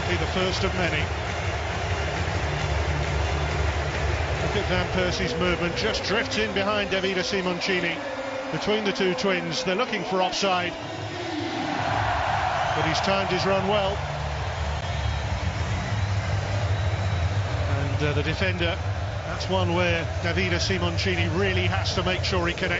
could be the first of many. Look at Van Persie's movement, just drifts in behind Davide Simoncini. Between the two twins, they're looking for offside, but he's timed his run well. And the defender, that's one where Davide Simoncini really has to make sure he connects.